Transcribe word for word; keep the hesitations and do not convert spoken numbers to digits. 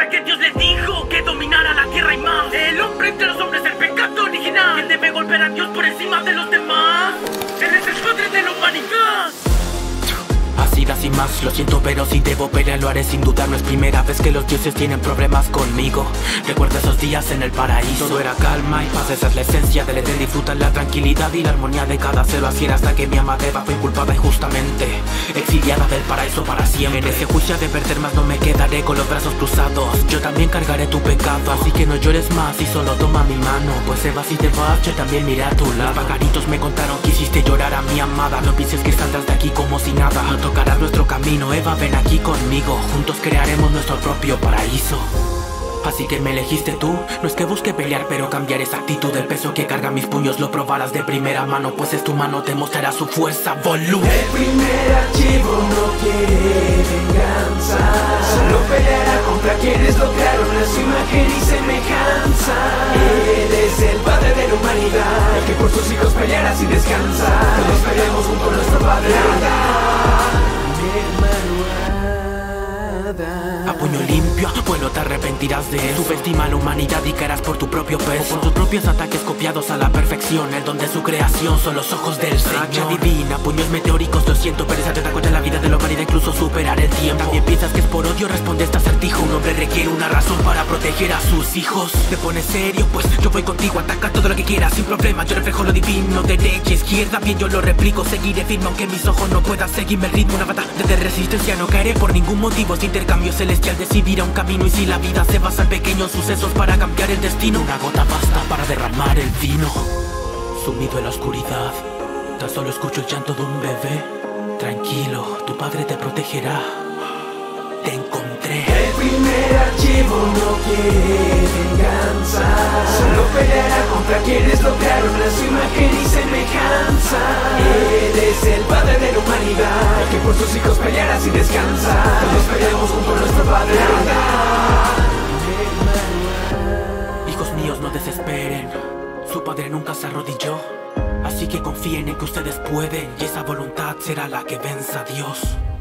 hasta que Dios les dijo que dominara la tierra y más. El hombre entre los hombres, el pecado original. Él debe golpear a Dios por encima de los demás. Él es el padre de la humanidad. Así da sin más, lo siento pero si debo pelear lo haré sin dudar. No es primera vez que los dioses tienen problemas conmigo. Recuerdo esos días en el paraíso, todo era calma y paz. Esa es la esencia del Edén, disfrutar la tranquilidad y la armonía de cada ser. Así era hasta que mi amada Eva fue inculpada injustamente, exiliada del paraíso para siempre. En ese juicio de perder más no me quedaré con los brazos cruzados. Yo también cargaré tu pecado, así que no llores más y solo toma mi mano. Pues Eva, si te vas yo también miré a tu lado. Los pajaritos me contaron que hiciste llorar a mi amada. No pienses que saldrás de aquí como si nada. No tocarás nuestro camino, Eva, ven aquí conmigo. Juntos crearemos nuestro propio paraíso. Así que me elegiste tú. No es que busque pelear, pero cambiar esa actitud. El peso que carga mis puños lo probarás de primera mano, pues es tu mano, te mostrará su fuerza, Volú. El primer archivo no quiere venganza, solo peleará contra quienes lo crearon a su imagen y semejanza. Él es el padre de la humanidad, el que por sus hijos peleará sin descansar. Todos peleamos junto a nuestro padre. A puño limpio, bueno te arrepentirás de él. Subestima a la humanidad y caerás por tu propio peso. Con tus propios ataques copiados a la perfección. El don de su creación son los ojos del Señor. Racha divina, puños meteóricos, lo siento, pero esa te da cuenta de la vida de la humanidad, incluso superar el tiempo. También piensas que es por odio, responde este acertijo. Un hombre requiere una razón para proteger a sus hijos. Te pones serio, pues yo voy contigo, ataca todo lo que quieras sin problema. Yo reflejo lo divino, derecha, izquierda, bien yo lo replico. Seguiré firme aunque mis ojos no puedan seguirme el ritmo. Una batalla de resistencia, no caeré por ningún motivo. Este intercambio celestial decidirá un camino. Y si la vida se basa en pequeños sucesos para cambiar el destino, una gota basta para derramar el vino. Sumido en la oscuridad, tan solo escucho el llanto de un bebé. Tranquilo, tu padre te protegerá. Te encontré. El primer archivo no quiere venganza, solo peleará contra quienes lo crearon a su imagen y semejanza. Él es el padre de la humanidad, el que por sus hijos peleará sin descansar. Todos peleamos junto a nuestro padre. Hijos míos, no desesperen, su padre nunca se arrodilló. Así que confíen en que ustedes pueden, y esa voluntad será la que venza a Dios.